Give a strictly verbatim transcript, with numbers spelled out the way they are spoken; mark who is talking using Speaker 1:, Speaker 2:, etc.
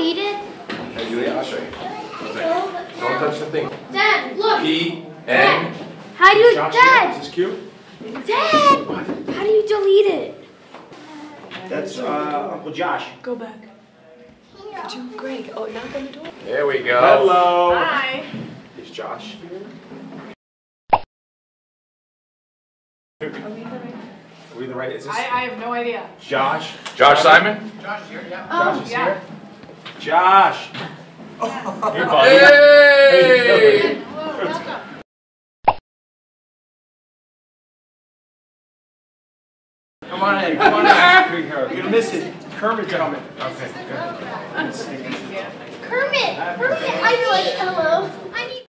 Speaker 1: deleted?
Speaker 2: Hey, Julia, I'll show you. Don't touch the thing.
Speaker 1: Dad, look.
Speaker 2: P N.
Speaker 1: How do you,
Speaker 2: Josh,
Speaker 1: Dad?
Speaker 2: is this cute?
Speaker 1: Dad, how do you delete it?
Speaker 3: That's uh, Uncle Josh.
Speaker 4: Go back. Could you, Greg? Oh, knock on the door.
Speaker 2: There we go.
Speaker 3: Hello.
Speaker 4: Hi.
Speaker 2: It's Josh.
Speaker 4: Are we the right?
Speaker 2: Are we the right? Is this
Speaker 4: I, I have no idea.
Speaker 2: Josh?
Speaker 5: Josh Simon?
Speaker 2: Josh is here, yeah.
Speaker 4: Oh,
Speaker 2: Josh is
Speaker 4: yeah.
Speaker 2: here. Josh. Hey, buddy.
Speaker 5: Hey!
Speaker 4: Hello, welcome.
Speaker 2: Come on in, come on in. You're gonna miss it. Kermit's coming. Okay, good.
Speaker 1: Kermit, Kermit, I like hello.